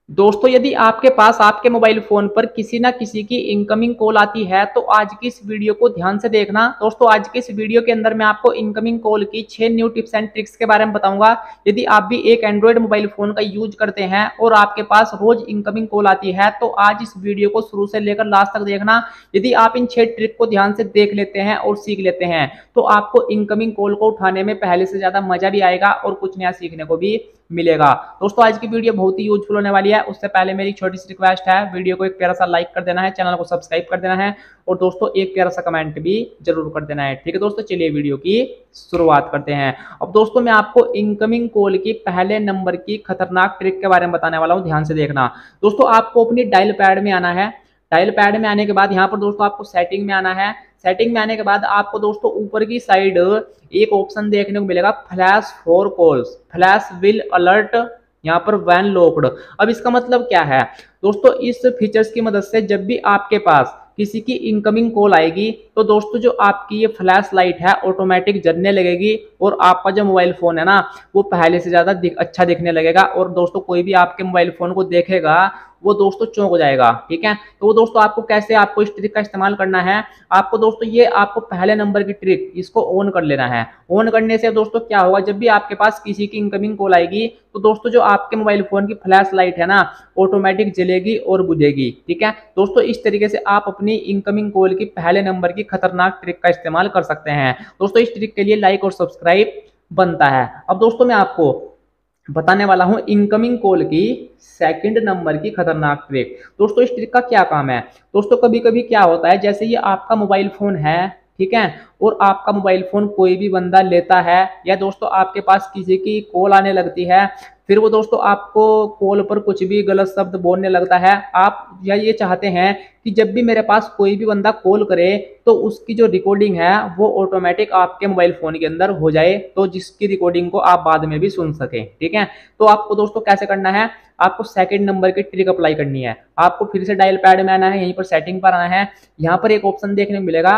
दोस्तों यदि आपके पास आपके मोबाइल फोन पर किसी ना किसी की इनकमिंग कॉल आती है तो आज की इस वीडियो को ध्यान से देखना। दोस्तों आज की इस वीडियो के अंदर मैं आपको इनकमिंग कॉल की 6 न्यू टिप्स एंड ट्रिक्स के बारे में बताऊंगा। यदि आप भी एक एंड्रॉयड मोबाइल फोन का यूज करते हैं और आपके पास रोज इनकमिंग कॉल आती है तो आज इस वीडियो को शुरू से लेकर लास्ट तक देखना। यदि आप इन 6 ट्रिक को ध्यान से देख लेते हैं और सीख लेते हैं तो आपको इनकमिंग कॉल को उठाने में पहले से ज्यादा मजा भी आएगा और कुछ नया सीखने को भी मिलेगा। दोस्तों आज की वीडियो बहुत ही यूजफुल होने वाली है। उससे पहले मेरी छोटी सी रिक्वेस्ट है, वीडियो को एक प्यारा सा लाइक कर देना है, चैनल को सब्सक्राइब कर देना है और दोस्तों एक प्यारा सा कमेंट भी जरूर कर देना है। ठीक है दोस्तों, चलिए वीडियो की शुरुआत करते हैं। अब दोस्तों मैं आपको इनकमिंग कॉल की पहले नंबर की खतरनाक ट्रिक के बारे में बताने वाला हूं, ध्यान से देखना। दोस्तों आपको अपनी डायल पैड में आना है। डायल पैड में आने के बाद यहाँ पर दोस्तों आपको सेटिंग में आना है। सेटिंग में आने के बाद आपको दोस्तों ऊपर की साइड एक ऑप्शन देखने को मिलेगा, flash for calls, flash will alert यहाँ पर व्हेन लॉक्ड। अब इसका मतलब क्या है दोस्तों, इस फीचर्स की मदद से जब भी आपके पास किसी की इनकमिंग कॉल आएगी तो दोस्तों जो आपकी ये फ्लैश लाइट है ऑटोमेटिक जलने लगेगी और आपका जो मोबाइल फोन है ना वो पहले से ज्यादा अच्छा दिखने लगेगा। और दोस्तों कोई भी आपके मोबाइल फोन को देखेगा वो दोस्तों चौंक हो जाएगा। ठीक है, तो वो दोस्तों आपको कैसे आपको इस ट्रिक का इस्तेमाल करना है, आपको दोस्तों ये आपको पहले नंबर की ट्रिक इसको ऑन कर लेना है। ऑन करने से दोस्तों क्या होगा, जब भी आपके पास किसी की इनकमिंग कॉल आएगी तो दोस्तों जो आपके मोबाइल फोन की फ्लैश लाइट है ना ऑटोमेटिक जलेगी और बुझेगी। ठीक है दोस्तों, इस तरीके से आप अपनी इनकमिंग कॉल की पहले नंबर की खतरनाक ट्रिक का इस्तेमाल कर सकते हैं। दोस्तों इस ट्रिक के लिए लाइक और सब्सक्राइब बनता है। अब दोस्तों मैं आपको बताने वाला हूं इनकमिंग कॉल की सेकंड नंबर की खतरनाक ट्रिक। दोस्तों इस ट्रिक का क्या काम है, दोस्तों कभी कभी क्या होता है, जैसे ये आपका मोबाइल फोन है, ठीक है, और आपका मोबाइल फोन कोई भी बंदा लेता है या दोस्तों आपके पास किसी की कॉल आने लगती है, फिर वो दोस्तों आपको कॉल पर कुछ भी गलत शब्द बोलने लगता है। आप या ये चाहते हैं कि जब भी मेरे पास कोई भी बंदा कॉल करे तो उसकी जो रिकॉर्डिंग है वो ऑटोमेटिक आपके मोबाइल फोन के अंदर हो जाए, तो जिसकी रिकॉर्डिंग को आप बाद में भी सुन सकें। ठीक है, तो आपको दोस्तों कैसे करना है, आपको सेकंड नंबर की ट्रिक अप्लाई करनी है। आपको फिर से डायल पैड में आना है, यहीं पर सेटिंग पर आना है, यहाँ पर एक ऑप्शन देखने को मिलेगा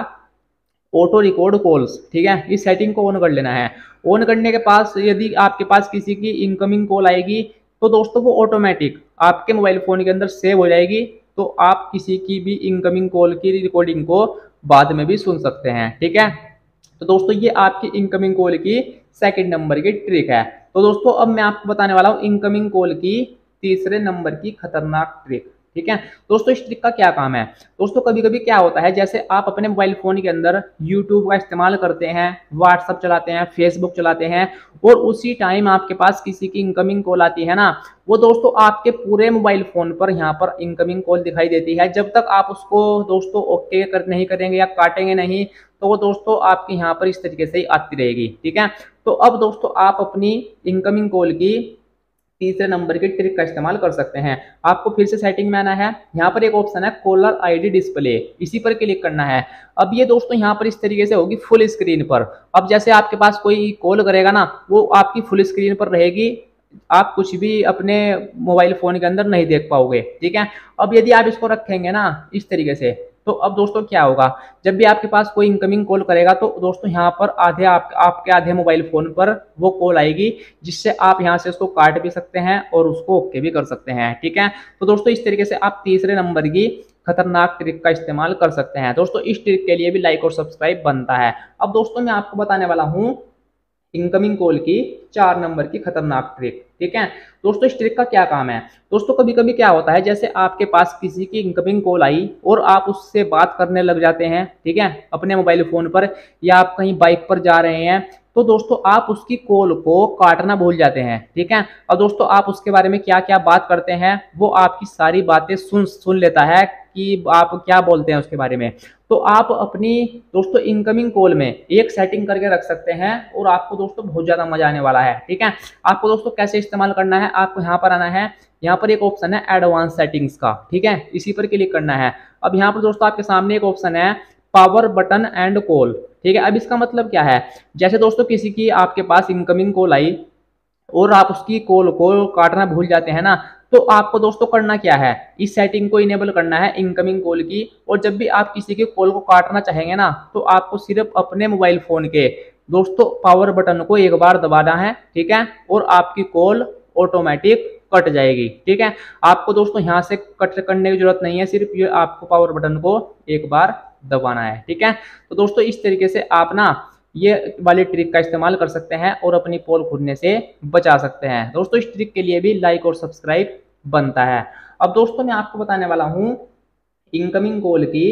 ऑटो रिकॉर्ड कॉल्स। ठीक है, इस सेटिंग को ऑन कर लेना है। ऑन करने के पास यदि आपके पास किसी की इनकमिंग कॉल आएगी तो दोस्तों वो ऑटोमेटिक आपके मोबाइल फोन के अंदर सेव हो जाएगी, तो आप किसी की भी इनकमिंग कॉल की रिकॉर्डिंग को बाद में भी सुन सकते हैं। ठीक है, तो दोस्तों ये आपकी इनकमिंग कॉल की सेकंड नंबर की ट्रिक है। तो दोस्तों अब मैं आपको बताने वाला हूँ इनकमिंग कॉल की तीसरे नंबर की खतरनाक ट्रिक। ठीक है दोस्तों, इस ट्रिक का क्या काम है, दोस्तों कभी कभी क्या होता है, जैसे आप अपने मोबाइल फोन के अंदर यूट्यूब का इस्तेमाल करते हैं, व्हाट्सअप चलाते हैं, फेसबुक चलाते हैं और उसी टाइम आपके पास किसी की इनकमिंग कॉल आती है ना, वो दोस्तों आपके पूरे मोबाइल फोन पर यहाँ पर इनकमिंग कॉल दिखाई देती है। जब तक आप उसको दोस्तों ओके कर नहीं करेंगे या काटेंगे नहीं तो वो दोस्तों आपके यहाँ पर इस तरीके से ही आती रहेगी। ठीक है, तो अब दोस्तों आप अपनी इनकमिंग कॉल की तीसरे नंबर की ट्रिक का इस्तेमाल कर सकते हैं। आपको फिर से सेटिंग में आना है, यहाँ पर एक ऑप्शन है कॉलर आईडी डिस्प्ले, इसी पर क्लिक करना है। अब ये दोस्तों यहाँ पर इस तरीके से होगी फुल स्क्रीन पर। अब जैसे आपके पास कोई कॉल करेगा ना वो आपकी फुल स्क्रीन पर रहेगी, आप कुछ भी अपने मोबाइल फोन के अंदर नहीं देख पाओगे। ठीक है, अब यदि आप इसको रखेंगे ना इस तरीके से तो अब दोस्तों क्या होगा, जब भी आपके पास कोई इनकमिंग कॉल करेगा तो दोस्तों यहाँ पर आधे आपके आधे मोबाइल फोन पर वो कॉल आएगी, जिससे आप यहाँ से उसको काट भी सकते हैं और उसको ओके भी कर सकते हैं। ठीक है, तो दोस्तों इस तरीके से आप तीसरे नंबर की खतरनाक ट्रिक का इस्तेमाल कर सकते हैं। दोस्तों इस ट्रिक के लिए भी लाइक और सब्सक्राइब बनता है। अब दोस्तों मैं आपको बताने वाला हूँ इनकमिंग कॉल की 4 नंबर की खतरनाक ट्रिक। ठीक है दोस्तों, इस ट्रिक का क्या काम है, दोस्तों कभी कभी क्या होता है, जैसे आपके पास किसी की इनकमिंग कॉल आई और आप उससे बात करने लग जाते हैं, ठीक है, अपने मोबाइल फोन पर, या आप कहीं बाइक पर जा रहे हैं तो दोस्तों आप उसकी कॉल को काटना भूल जाते हैं। ठीक है, और दोस्तों आप उसके बारे में क्या क्या बात करते हैं वो आपकी सारी बातें सुन लेता है कि आप क्या बोलते हैं उसके बारे में। तो आप अपनी दोस्तों इनकमिंग कॉल में एक सेटिंग करके रख सकते हैं और आपको दोस्तों बहुत ज्यादा मजा आने वाला है। ठीक है, आपको दोस्तों कैसे इस्तेमाल करना है, आपको यहाँ पर आना है, यहाँ पर एक ऑप्शन है एडवांस सेटिंग्स का। ठीक है, इसी पर क्लिक करना है। अब यहाँ पर दोस्तों आपके सामने एक ऑप्शन है पावर बटन एंड कॉल। ठीक है, अब इसका मतलब क्या है, जैसे दोस्तों किसी की आपके पास इनकमिंग कॉल आई और आप उसकी कॉल को काटना भूल जाते हैं ना, तो आपको दोस्तों करना क्या है, इस सेटिंग को इनेबल करना है इनकमिंग कॉल की, और जब भी आप किसी की कॉल को काटना चाहेंगे ना तो आपको सिर्फ अपने मोबाइल फोन के दोस्तों पावर बटन को एक बार दबाना है। ठीक है, और आपकी कॉल ऑटोमेटिक कट जाएगी। ठीक है, आपको दोस्तों यहाँ से कट करने की जरूरत नहीं है, सिर्फ ये आपको पावर बटन को एक बार दबाना है। ठीक है, तो दोस्तों इस तरीके से आप ना ये वाली ट्रिक का इस्तेमाल कर सकते हैं और अपनी पोल खुलने से बचा सकते हैं। दोस्तों इस ट्रिक के लिए भी लाइक और सब्सक्राइब बनता है। अब दोस्तों मैं आपको बताने वाला हूं इनकमिंग कॉल की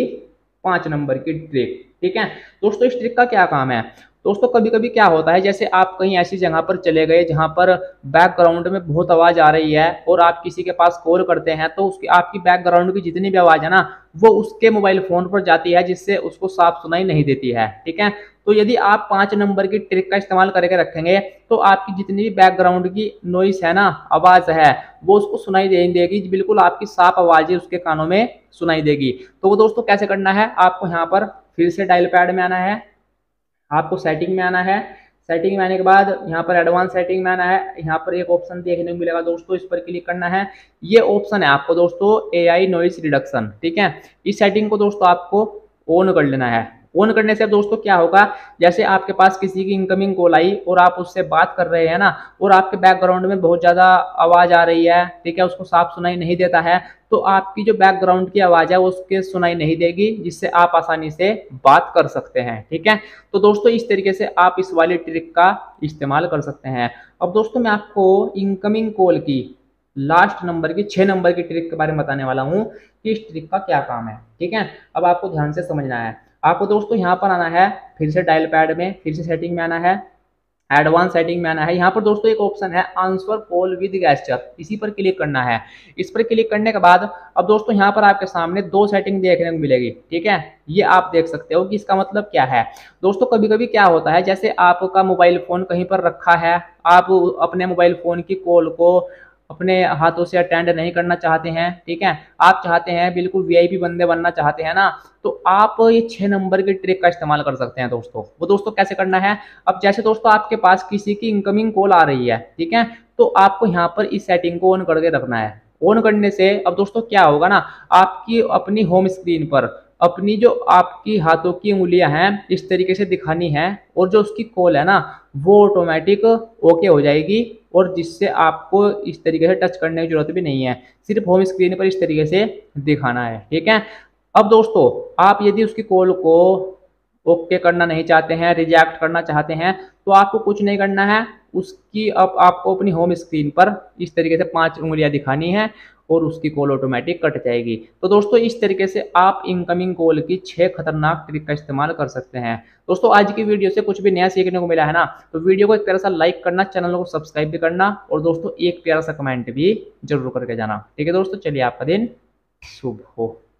5 नंबर की ट्रिक। ठीक है दोस्तों, इस ट्रिक का क्या काम है दोस्तों, कभी कभी क्या होता है, जैसे आप कहीं ऐसी जगह पर चले गए जहां पर बैकग्राउंड में बहुत आवाज आ रही है और आप किसी के पास कॉल करते हैं, तो उसकी आपकी बैकग्राउंड की जितनी भी आवाज है ना वो उसके मोबाइल फोन पर जाती है, जिससे उसको साफ सुनाई नहीं देती है। ठीक है, तो यदि आप 5 नंबर की ट्रिक का इस्तेमाल करके रखेंगे तो आपकी जितनी भी बैकग्राउंड की नॉइस है ना, आवाज है, वो उसको सुनाई नहीं देगी, बिल्कुल आपकी साफ आवाज ही उसके कानों में सुनाई देगी। तो वो दोस्तों कैसे करना है, आपको यहाँ पर फिर से डायल पैड में आना है, आपको सेटिंग में आना है, सेटिंग में आने के बाद यहाँ पर एडवांस सेटिंग में आना है, यहाँ पर एक ऑप्शन देखने को मिलेगा दोस्तों, इस पर क्लिक करना है। ये ऑप्शन है आपको दोस्तों AI नॉइस रिडक्शन। ठीक है, इस सेटिंग को दोस्तों आपको ऑन कर लेना है। ऑन करने से दोस्तों क्या होगा, जैसे आपके पास किसी की इनकमिंग कॉल आई और आप उससे बात कर रहे हैं ना, और आपके बैकग्राउंड में बहुत ज्यादा आवाज आ रही है, ठीक है, उसको साफ सुनाई नहीं देता है, तो आपकी जो बैकग्राउंड की आवाज है उसके सुनाई नहीं देगी, जिससे आप आसानी से बात कर सकते हैं। ठीक है, तो दोस्तों इस तरीके से आप इस वाली ट्रिक का इस्तेमाल कर सकते हैं। अब दोस्तों मैं आपको इनकमिंग कॉल की लास्ट नंबर की 6 नंबर की ट्रिक के बारे में बताने वाला हूं कि इस ट्रिक का क्या काम है। ठीक है, अब आपको ध्यान से समझना है। आपको दोस्तों यहाँ पर आना है, फिर से डायल पैड में, फिर से सेटिंग में आना है, एडवांस सेटिंग में आना है। यहाँ पर दोस्तों एक ऑप्शन है आंसर कॉल विद गेस्चर, इसी पर क्लिक करना है। इस पर क्लिक करने के बाद अब दोस्तों यहाँ पर आपके सामने 2 सेटिंग देखने को मिलेगी। ठीक है, ये आप देख सकते हो कि इसका मतलब क्या है। दोस्तों कभी कभी क्या होता है, जैसे आपका मोबाइल फोन कहीं पर रखा है, आप अपने मोबाइल फोन की कॉल को अपने हाथों से अटेंड नहीं करना चाहते हैं, ठीक है, आप चाहते हैं बिल्कुल VIP बंदे बनना चाहते हैं ना, तो आप ये 6 नंबर की ट्रिक का इस्तेमाल कर सकते हैं दोस्तों। वो दोस्तों कैसे करना है, अब जैसे दोस्तों आपके पास किसी की इनकमिंग कॉल आ रही है, ठीक है, तो आपको यहाँ पर इस सेटिंग को ऑन करके रखना है। ऑन करने से अब दोस्तों क्या होगा ना, आपकी अपनी होम स्क्रीन पर अपनी जो आपकी हाथों की उंगलियां हैं इस तरीके से दिखानी है, और जो उसकी कॉल है ना वो ऑटोमेटिक ओके हो जाएगी, और जिससे आपको इस तरीके से टच करने की जरूरत भी नहीं है, सिर्फ होम स्क्रीन पर इस तरीके से दिखाना है। ठीक है, अब दोस्तों आप यदि उसकी कॉल को ओके करना नहीं चाहते हैं, रिजेक्ट करना चाहते हैं, तो आपको कुछ नहीं करना है, उसकी अब आपको अपनी होम स्क्रीन पर इस तरीके से 5 उंगलियां दिखानी है और उसकी कॉल ऑटोमेटिक कट जाएगी। तो दोस्तों इस तरीके से आप इनकमिंग कॉल की 6 खतरनाक ट्रिक का इस्तेमाल कर सकते हैं। दोस्तों आज की वीडियो से कुछ भी नया सीखने को मिला है ना, तो वीडियो को एक प्यारा सा लाइक करना, चैनल को सब्सक्राइब भी करना, और दोस्तों एक प्यारा सा कमेंट भी जरूर करके जाना। ठीक है दोस्तों, चलिए आपका दिन शुभ हो।